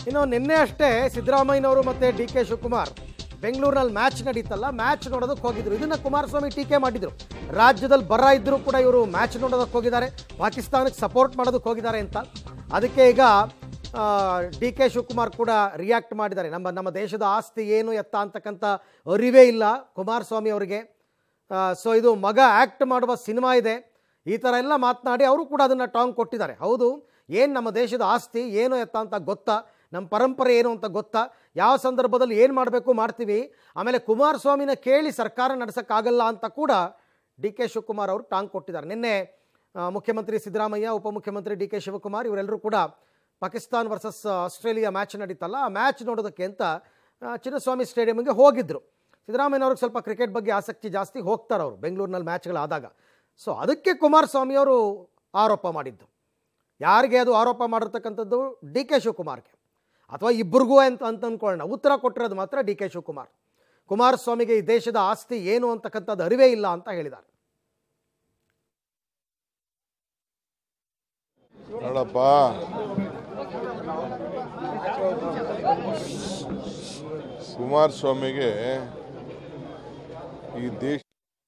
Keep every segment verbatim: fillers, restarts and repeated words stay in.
ಇನ್ನು ನಿನ್ನೆ ಅಷ್ಟೇ ಸಿದ್ದರಾಮಯ್ಯನವರು ಮತ್ತು ಡಿ ಕೆ ಶಿವಕುಮಾರ್ ಬೆಂಗಳೂರಿನಲ್ಲಿ ಮ್ಯಾಚ್ ನಡೀತಲ್ಲ, ಮ್ಯಾಚ್ ನೋಡೋದಕ್ಕೆ ಹೋಗಿದ್ರು. ಇದನ್ನು ಕುಮಾರಸ್ವಾಮಿ ಟೀಕೆ ಮಾಡಿದ್ರು. ರಾಜ್ಯದಲ್ಲಿ ಬರ ಇದ್ದರೂ ಕೂಡ ಇವರು ಮ್ಯಾಚ್ ನೋಡೋದಕ್ಕೆ ಹೋಗಿದ್ದಾರೆ, ಪಾಕಿಸ್ತಾನಕ್ಕೆ ಸಪೋರ್ಟ್ ಮಾಡೋದಕ್ಕೆ ಹೋಗಿದ್ದಾರೆ ಅಂತ. ಅದಕ್ಕೆ ಈಗ ಡಿ ಕೆ ಶಿವಕುಮಾರ್ ಕೂಡ ರಿಯಾಕ್ಟ್ ಮಾಡಿದ್ದಾರೆ. ನಮ್ಮ ನಮ್ಮ ದೇಶದ ಆಸ್ತಿ ಏನು ಎತ್ತ ಅಂತಕ್ಕಂಥ ಅರಿವೇ ಇಲ್ಲ ಕುಮಾರಸ್ವಾಮಿ ಅವರಿಗೆ. ಸೊ ಇದು ಮಗ ಆ್ಯಕ್ಟ್ ಮಾಡುವ ಸಿನಿಮಾ ಇದೆ, ಈ ಥರ ಎಲ್ಲ ಮಾತನಾಡಿ ಅವರು ಕೂಡ ಅದನ್ನು ಟಾಂಗ್ ಕೊಟ್ಟಿದ್ದಾರೆ. ಹೌದು, ಏನು ನಮ್ಮ ದೇಶದ ಆಸ್ತಿ ಏನು ಎತ್ತ ಅಂತ ಗೊತ್ತಾ, ನಮ್ಮ ಪರಂಪರೆ ಏನು ಅಂತ ಗೊತ್ತಾ, ಯಾವ ಸಂದರ್ಭದಲ್ಲಿ ಏನು ಮಾಡಬೇಕು ಮಾಡ್ತೀವಿ, ಆಮೇಲೆ ಕುಮಾರಸ್ವಾಮಿನ ಕೇಳಿ ಸರ್ಕಾರ ನಡೆಸೋಕ್ಕಾಗಲ್ಲ ಅಂತ ಕೂಡ ಡಿ ಕೆ ಶಿವಕುಮಾರ್ ಅವರು ಟಾಂಗ್ ಕೊಟ್ಟಿದ್ದಾರೆ. ನಿನ್ನೆ ಮುಖ್ಯಮಂತ್ರಿ ಸಿದ್ದರಾಮಯ್ಯ, ಉಪಮುಖ್ಯಮಂತ್ರಿ ಡಿ ಕೆ ಶಿವಕುಮಾರ್ ಇವರೆಲ್ಲರೂ ಕೂಡ ಪಾಕಿಸ್ತಾನ್ ವರ್ಸಸ್ ಆಸ್ಟ್ರೇಲಿಯಾ ಮ್ಯಾಚ್ ನಡೀತಲ್ಲ, ಆ ಮ್ಯಾಚ್ ನೋಡೋದಕ್ಕೆ ಅಂತ ಚಿನ್ನಸ್ವಾಮಿ ಸ್ಟೇಡಿಯಂಗೆ ಹೋಗಿದ್ದರು. ಸಿದ್ದರಾಮಯ್ಯನವ್ರಿಗೆ ಸ್ವಲ್ಪ ಕ್ರಿಕೆಟ್ ಬಗ್ಗೆ ಆಸಕ್ತಿ ಜಾಸ್ತಿ, ಹೋಗ್ತಾರೆ ಅವರು ಬೆಂಗಳೂರಿನಲ್ಲಿ ಮ್ಯಾಚ್ಗಳಾದಾಗ. ಸೊ ಅದಕ್ಕೆ ಕುಮಾರಸ್ವಾಮಿ ಅವರು ಆರೋಪ ಮಾಡಿದ್ದು. ಯಾರಿಗೆ ಅದು ಆರೋಪ ಮಾಡಿರ್ತಕ್ಕಂಥದ್ದು? ಡಿ ಕೆ ಶಿವಕುಮಾರ್ಗೆ, ಅಥವಾ ಇಬ್ಬರಿಗೂ ಅಂತ ಅಂತ ಅಂದ್ಕೊಳ್ಳೋಣ. ಉತ್ತರ ಕೊಟ್ಟಿರೋದು ಮಾತ್ರ ಡಿ ಕೆ ಶಿವಕುಮಾರ್. ಕುಮಾರಸ್ವಾಮಿಗೆ ಈ ದೇಶದ ಆಸ್ತಿ ಏನು ಅಂತಕ್ಕಂಥದ್ದು ಅರಿವೇ ಇಲ್ಲ ಅಂತ ಹೇಳಿದ್ದಾರೆ. ನೋಡಪ್ಪ, ಕುಮಾರಸ್ವಾಮಿಗೆ ಈ ದೇಶ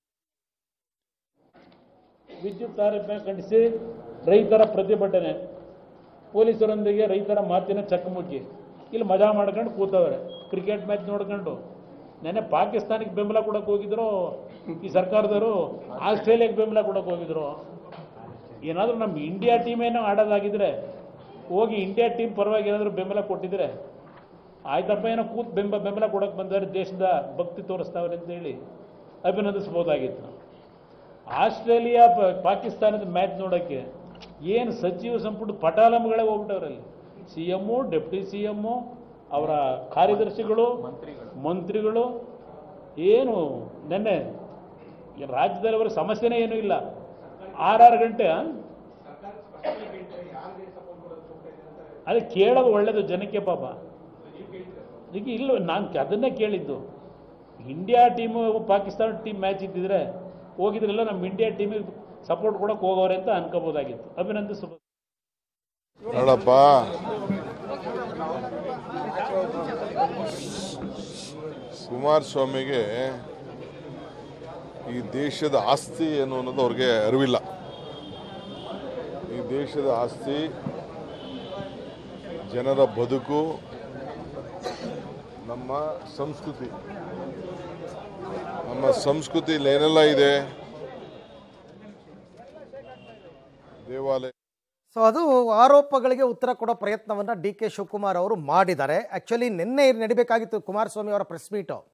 ವಿದ್ಯುತ್ ತಾರತಮ್ಯ ಖಂಡಿಸಿ ರೈತರ ಪ್ರತಿಭಟನೆ, ಪೊಲೀಸರೊಂದಿಗೆ ರೈತರ ಮಾತಿನ ಚಕಮಕಿ. ಇಲ್ಲಿ ಮಜಾ ಮಾಡ್ಕೊಂಡು ಕೂತವ್ರೆ, ಕ್ರಿಕೆಟ್ ಮ್ಯಾಚ್ ನೋಡ್ಕೊಂಡು. ನೆನ್ನೆ ಪಾಕಿಸ್ತಾನಕ್ಕೆ ಬೆಂಬಲ ಕೊಡಕ್ಕೆ ಹೋಗಿದ್ರು ಈ ಸರ್ಕಾರದವರು, ಆಸ್ಟ್ರೇಲಿಯಾಕ್ಕೆ ಬೆಂಬಲ ಕೊಡಕ್ಕೆ ಹೋಗಿದ್ರು. ಏನಾದರೂ ನಮ್ಮ ಇಂಡಿಯಾ ಟೀಮ್ ಏನೋ ಆಡೋದಾಗಿದ್ರೆ ಹೋಗಿ ಇಂಡಿಯಾ ಟೀಮ್ ಪರವಾಗಿ ಏನಾದರೂ ಬೆಂಬಲ ಕೊಟ್ಟಿದ್ರೆ ಆಯ್ತಪ್ಪ, ಏನೋ ಕೂತ್ ಬೆಂಬ ಬೆಂಬಲ ಕೊಡಕ್ಕೆ ಬಂದರೆ ದೇಶದ ಭಕ್ತಿ ತೋರಿಸ್ತಾವ್ರೆ ಅಂತೇಳಿ ಅಭಿನಂದಿಸ್ಬೋದಾಗಿತ್ತು. ಆಸ್ಟ್ರೇಲಿಯಾ ಪಾಕಿಸ್ತಾನದ ಮ್ಯಾಚ್ ನೋಡೋಕ್ಕೆ ಏನು ಸಚಿವ ಸಂಪುಟ ಪಟಾಲಂಗಳೇ ಹೋಗ್ಬಿಟ್ಟವ್ರಲ್ಲಿ. C M, deputy C M, ಅವರ ಕಾರ್ಯದರ್ಶಿಗಳು, ಮಂತ್ರಿಗಳು. ಏನು ನೆನ್ನೆ ರಾಜ್ಯದಲ್ಲಿ ಅವರ ಸಮಸ್ಯೆನೇ ಏನೂ ಇಲ್ಲ. ಆರಾರು ಗಂಟೆ ಅದೇ ಕೇಳೋದು ಒಳ್ಳೇದು ಜನಕ್ಕೆ ಪಾಪ. ಅದಕ್ಕೆ ಇಲ್ಲ, ನಾನು ಅದನ್ನೇ ಕೇಳಿದ್ದು. India team Pakistan team match ಇದ್ದಿದ್ರೆ ಹೋಗಿದ್ರಲ್ಲ, ನಮ್ಮ ಇಂಡಿಯಾ ಟೀಮಿಗೆ ಸಪೋರ್ಟ್ ಕೊಡೋಕೆ ಹೋಗೋರೆ ಅಂತ ಅನ್ಕೋಬೋದಾಗಿತ್ತು. ಅಭಿನಂದಿಸಬಹುದು. ನೋಡಪ್ಪ, ಕುಮಾರಸ್ವಾಮಿಗೆ ಈ ದೇಶದ ಆಸ್ತಿ ಏನು ಅನ್ನೋದು ಅವ್ರಿಗೆ ಅರಿವಿಲ್ಲ. ಈ ದೇಶದ ಆಸ್ತಿ ಜನರ ಬದುಕು, ನಮ್ಮ ಸಂಸ್ಕೃತಿ. ನಮ್ಮ ಸಂಸ್ಕೃತಿಯಲ್ಲಿ ಏನೆಲ್ಲ ಇದೆ, ದೇವಾಲಯ. ಸೊ ಅದು ಆರೋಪಗಳಿಗೆ ಉತ್ತರ ಕೊಡೋ ಪ್ರಯತ್ನವನ್ನು ಡಿ ಕೆ ಶಿವಕುಮಾರ್ ಅವರು ಮಾಡಿದ್ದಾರೆ. ಆ್ಯಕ್ಚುಲಿ ನಿನ್ನೆ ನಡಿಬೇಕಾಗಿತ್ತು ಕುಮಾರಸ್ವಾಮಿ ಅವರ ಪ್ರೆಸ್ ಮೀಟು.